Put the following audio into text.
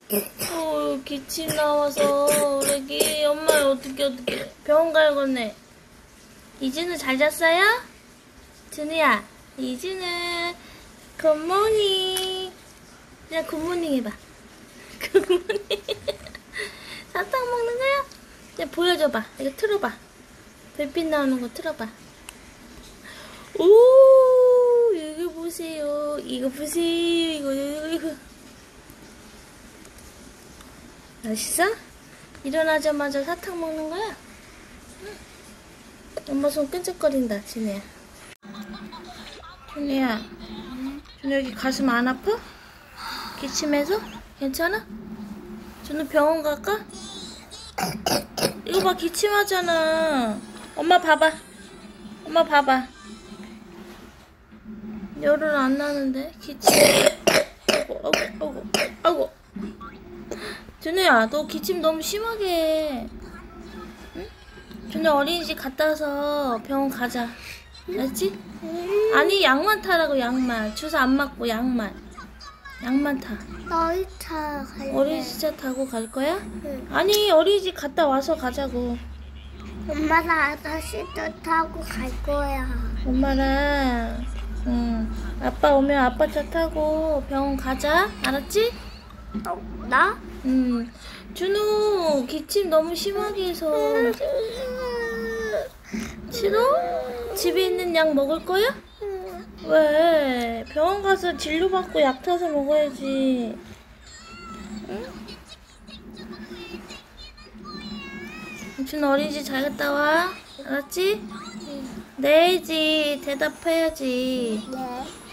기침 나와서 우리 애기 엄마 어떻게 병원 가야겠네. 이진우 잘 잤어요? 준우야, 이진우 굿모닝. 그냥 굿모닝 해봐. 굿모닝. 사탕 먹는 거야? 그냥 보여줘봐. 이거 틀어봐. 별빛 나오는 거 틀어봐. 오, 이거 보세요. 이거 보세요. 이거. 맛있어? 일어나자마자 사탕 먹는 거야? 응. 엄마 손 끈적거린다, 준우야. 준우야, 준우 여기 가슴 안 아파? 기침해서? 괜찮아? 준우 병원 갈까? 이거 봐, 기침하잖아. 엄마 봐봐. 엄마 봐봐. 열은 안 나는데 기침. 아이고. 준우야, 너 기침 너무 심하게 해. 응? 준우 어린이집 갔다 와서 병원 가자. 알았지? 아니, 약만 타라고. 약만. 주사 안 맞고 약만 타. 너희 차 갈래? 어린이집 타고 갈 거야? 응. 아니, 어린이집 갔다 와서 가자고. 엄마랑 아저씨도 타고 갈 거야. 엄마랑 아빠 오면 아빠 차 타고 병원 가자. 알았지? 나? 준우 기침 너무 심하게 해서. 싫어? 집에 있는 약 먹을 거야? 왜? 병원 가서 진료받고 약 타서 먹어야지. 응? 준우 어린이집 잘 갔다 와. 알았지? 네지. 대답해야지. 네.